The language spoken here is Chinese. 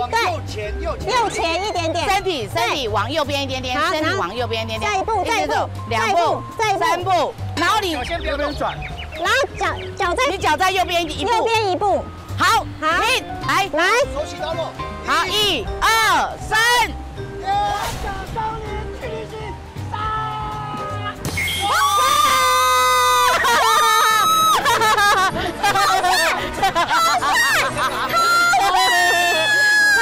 右前一点点，身体往右边一点点，身体往右边一点点，再一步，2步，3步，然后你脚先右边转， 然后脚在右边一步，好，停，来， 手起刀落， 好，1、2、3，